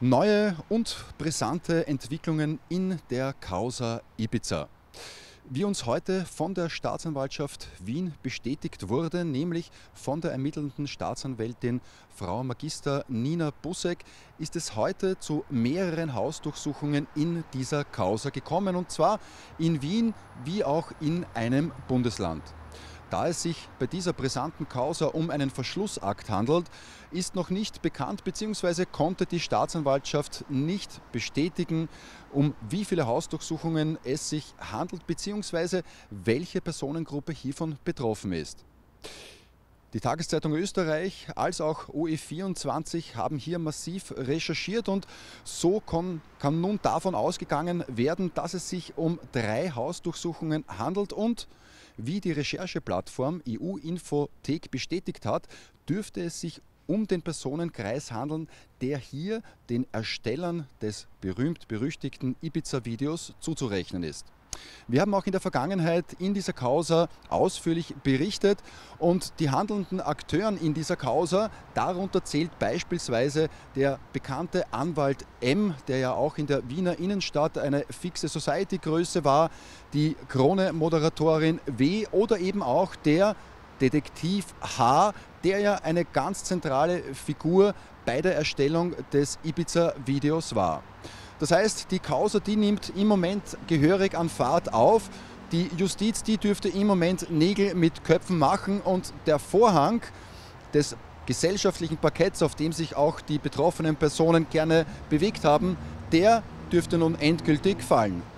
Neue und brisante Entwicklungen in der Causa Ibiza. Wie uns heute von der Staatsanwaltschaft Wien bestätigt wurde, nämlich von der ermittelnden Staatsanwältin Frau Magister Nina Busseck, ist es heute zu mehreren Hausdurchsuchungen in dieser Causa gekommen, und zwar in Wien wie auch in einem Bundesland. Da es sich bei dieser brisanten Causa um einen Verschlussakt handelt, ist noch nicht bekannt bzw. konnte die Staatsanwaltschaft nicht bestätigen, um wie viele Hausdurchsuchungen es sich handelt bzw. welche Personengruppe hiervon betroffen ist. Die Tageszeitung Österreich als auch OE24 haben hier massiv recherchiert, und so kann nun davon ausgegangen werden, dass es sich um 3 Hausdurchsuchungen handelt, und wie die Rechercheplattform EU-Infothek bestätigt hat, dürfte es sich um den Personenkreis handeln, der hier den Erstellern des berühmt-berüchtigten Ibiza-Videos zuzurechnen ist. Wir haben auch in der Vergangenheit in dieser Causa ausführlich berichtet, und die handelnden Akteuren in dieser Causa, darunter zählt beispielsweise der bekannte Anwalt M, der ja auch in der Wiener Innenstadt eine fixe Society-Größe war, die Krone-Moderatorin W oder eben auch der Detektiv H, der ja eine ganz zentrale Figur bei der Erstellung des Ibiza-Videos war. Das heißt, die Causa, die nimmt im Moment gehörig an Fahrt auf. Die Justiz, die dürfte im Moment Nägel mit Köpfen machen, und der Vorhang des gesellschaftlichen Parketts, auf dem sich auch die betroffenen Personen gerne bewegt haben, der dürfte nun endgültig fallen.